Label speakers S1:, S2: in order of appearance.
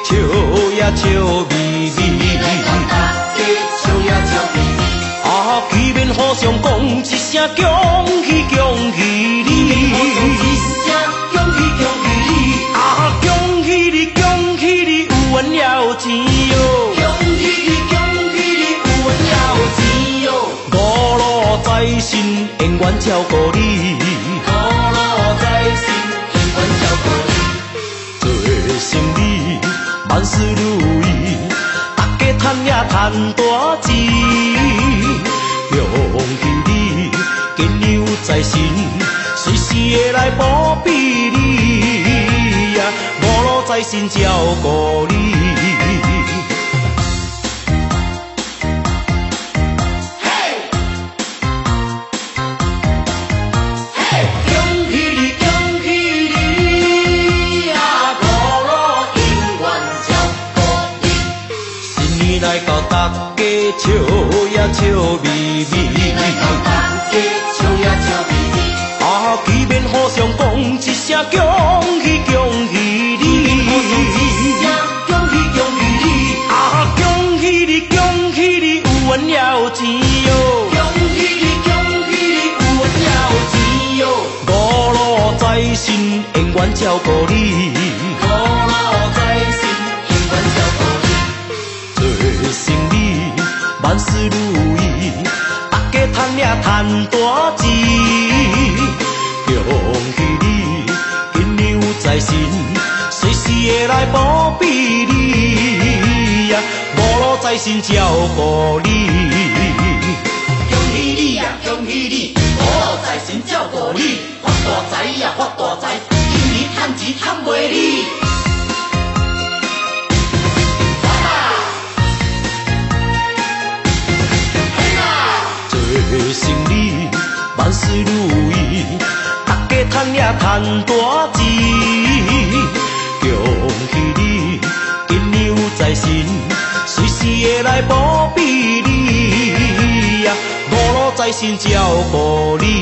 S1: 笑呀笑眯眯，啊，见面互相讲一声恭喜恭喜你，啊，恭喜你恭喜你有缘了钱哟，五路财神永远照顾你，做生意万事如意，大家赚也赚大钱，恭喜你今有财神，随时会来保庇你呀，五路财神照顾你。来到大家笑呀笑眯眯，啊，见面互相讲一声恭喜恭喜你，啊，恭喜你恭喜你有缘了钱哟，五路财神永远照顾你。生意万事如意，大家赚也赚大钱，恭喜你今有财神，随时会来保庇你呀，五路财神照顾你。
S2: 恭喜你呀，恭喜你，五路财神照顾你，发大财呀，发大财，今年赚钱赚袂离。
S1: 做生意万事如意，大家赚也赚大钱，恭喜你今有财神，随时会来保庇你呀，五路财神照顾你。